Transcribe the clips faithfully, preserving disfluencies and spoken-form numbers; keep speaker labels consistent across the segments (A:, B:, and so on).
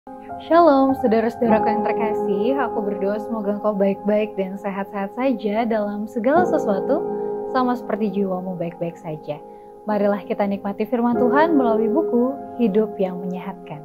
A: Shalom, saudara-saudaraku yang terkasih. Aku berdoa semoga engkau baik-baik dan sehat-sehat saja dalam segala sesuatu, sama seperti jiwamu baik-baik saja. Marilah kita nikmati firman Tuhan melalui buku Hidup yang Menyehatkan.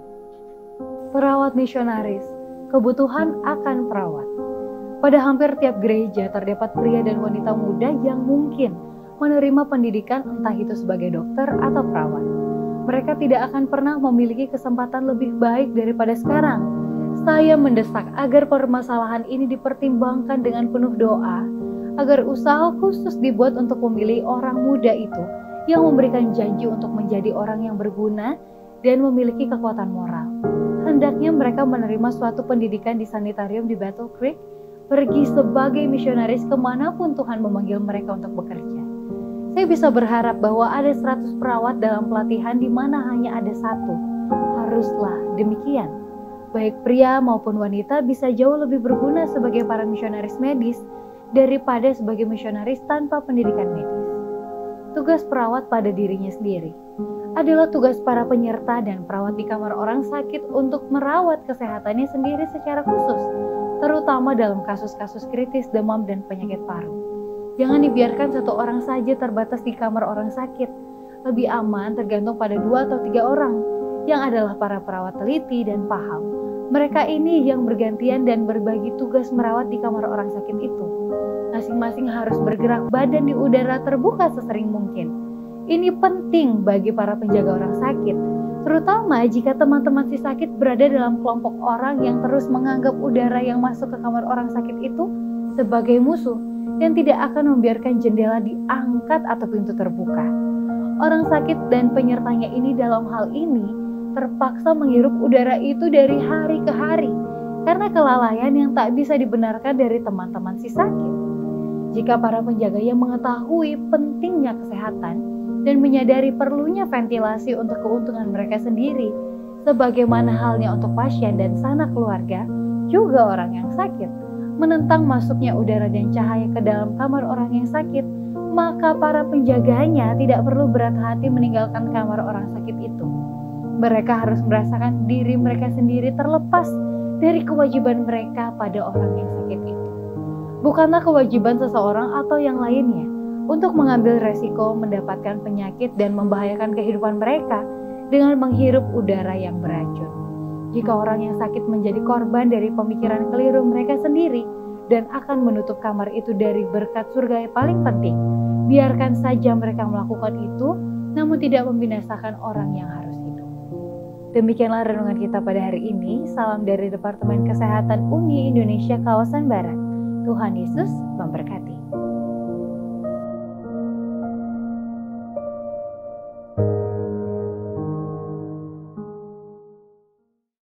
A: Perawat misionaris, kebutuhan akan perawat. Pada hampir tiap gereja terdapat pria dan wanita muda yang mungkin menerima pendidikan entah itu sebagai dokter atau perawat. Mereka tidak akan pernah memiliki kesempatan lebih baik daripada sekarang. Saya mendesak agar permasalahan ini dipertimbangkan dengan penuh doa, agar usaha khusus dibuat untuk memilih orang muda itu yang memberikan janji untuk menjadi orang yang berguna dan memiliki kekuatan moral. Hendaknya mereka menerima suatu pendidikan di sanitarium di Battle Creek, pergi sebagai misionaris kemanapun Tuhan memanggil mereka untuk bekerja. Saya bisa berharap bahwa ada seratus perawat dalam pelatihan di mana hanya ada satu. Haruslah demikian. Baik pria maupun wanita bisa jauh lebih berguna sebagai para misionaris medis daripada sebagai misionaris tanpa pendidikan medis. Tugas perawat pada dirinya sendiri adalah tugas para penyerta dan perawat di kamar orang sakit untuk merawat kesehatannya sendiri secara khusus, terutama dalam kasus-kasus kritis demam dan penyakit paru. Jangan dibiarkan satu orang saja terbatas di kamar orang sakit. Lebih aman tergantung pada dua atau tiga orang yang adalah para perawat teliti dan paham. Mereka ini yang bergantian dan berbagi tugas merawat di kamar orang sakit itu. Masing-masing harus bergerak badan di udara terbuka sesering mungkin. Ini penting bagi para penjaga orang sakit, terutama jika teman-teman si sakit berada dalam kelompok orang yang terus menganggap udara yang masuk ke kamar orang sakit itu sebagai musuh dan tidak akan membiarkan jendela diangkat atau pintu terbuka. Orang sakit dan penyertanya ini dalam hal ini terpaksa menghirup udara itu dari hari ke hari karena kelalaian yang tak bisa dibenarkan dari teman-teman si sakit. Jika para penjaganya mengetahui pentingnya kesehatan dan menyadari perlunya ventilasi untuk keuntungan mereka sendiri, sebagaimana halnya untuk pasien dan sanak keluarga, juga orang yang sakit, menentang masuknya udara dan cahaya ke dalam kamar orang yang sakit, maka para penjaganya tidak perlu berat hati meninggalkan kamar orang sakit itu. Mereka harus merasakan diri mereka sendiri terlepas dari kewajiban mereka pada orang yang sakit itu. Bukanlah kewajiban seseorang atau yang lainnya untuk mengambil resiko mendapatkan penyakit dan membahayakan kehidupan mereka dengan menghirup udara yang beracun. Jika orang yang sakit menjadi korban dari pemikiran keliru mereka sendiri dan akan menutup kamar itu dari berkat surga yang paling penting, biarkan saja mereka melakukan itu, namun tidak membinasakan orang yang harus hidup. Demikianlah renungan kita pada hari ini. Salam dari Departemen Kesehatan U N I Indonesia Kawasan Barat. Tuhan Yesus memberkati.